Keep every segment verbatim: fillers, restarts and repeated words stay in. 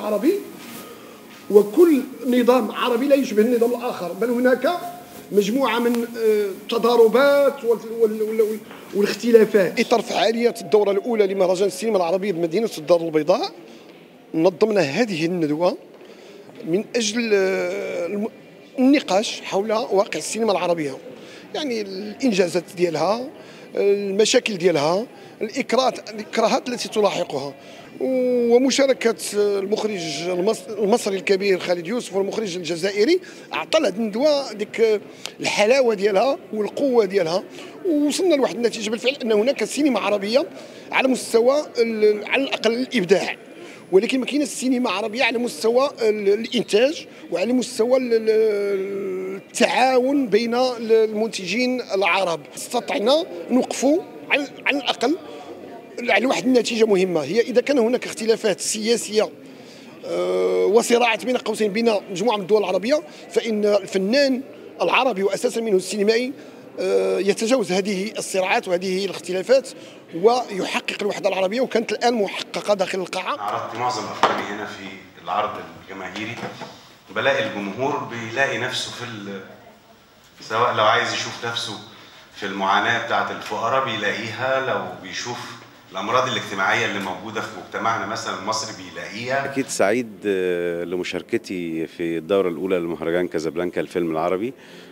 العربي، وكل نظام عربي لا يشبه النظام الآخر، بل هناك مجموعة من التضاربات والاختلافات. إطار فعالية الدورة الأولى لمهرجان السينما العربية بمدينة الدار البيضاء، نظمنا هذه الندوة من أجل النقاش حول واقع السينما العربية، يعني الإنجازات ديالها، المشاكل ديالها، الإكراهات التي تلاحقها، ومشاركة المخرج المصري الكبير خالد يوسف والمخرج الجزائري أعطى هذه الندوة ديك الحلاوة ديالها والقوة ديالها، ووصلنا لواحد النتيجة بالفعل أن هناك سينما عربية على مستوى على الأقل الإبداع، ولكن ما كاينش السينما عربية على مستوى الإنتاج وعلى مستوى التعاون بين المنتجين العرب. استطعنا نوقفوا على الأقل على واحد النتيجة مهمة، هي إذا كان هناك اختلافات سياسية وصراعات بين قوسين بين مجموعة من الدول العربية، فإن الفنان العربي وأساسا منه السينمائي يتجاوز هذه الصراعات وهذه الاختلافات ويحقق الوحدة العربية، وكانت الآن محققة داخل القاعة. عرضت معظم أفلامي هنا في العرض الجماهيري، بلاقي الجمهور بيلاقي نفسه في سواء لو عايز يشوف نفسه في المعاناة بتاعة الفقراء بيلاقيها، لو بيشوف الأمراض الاجتماعية اللي موجودة في مجتمعنا مثلا المصري بيلاقيها. أكيد سعيد لمشاركتي في الدورة الأولى لمهرجان كازابلانكا الفيلم العربي،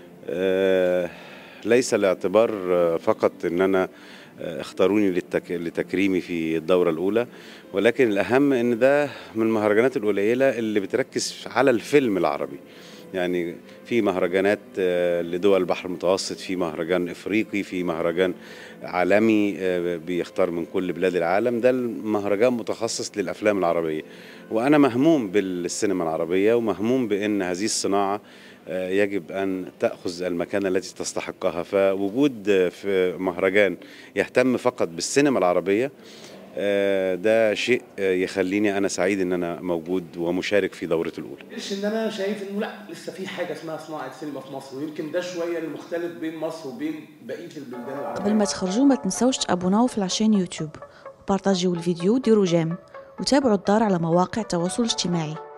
ليس الاعتبار فقط أن أنا اختاروني للتك... لتكريمي في الدورة الأولى، ولكن الأهم أن ده من المهرجانات القليلة اللي بتركز على الفيلم العربي. يعني في مهرجانات لدول البحر المتوسط، في مهرجان إفريقي، في مهرجان عالمي بيختار من كل بلاد العالم، ده المهرجان متخصص للأفلام العربية. وأنا مهموم بالسينما العربية ومهموم بأن هذه الصناعة يجب أن تأخذ المكانة التي تستحقها، فوجود في مهرجان يهتم فقط بالسينما العربية ده شيء يخليني أنا سعيد إن أنا موجود ومشارك في دورته الأولى. ليش إن أنا شايف إنه لا، لسه في حاجة اسمها صناعة سينما في مصر، ويمكن ده شوية المختلف بين مصر وبين بقية البلدان العربية. قبل ما تخرجوا ما تنسوش تابوناو في العشان يوتيوب، وبارطاجيو الفيديو وديروا جيم، وتابعوا الدار على مواقع التواصل الاجتماعي.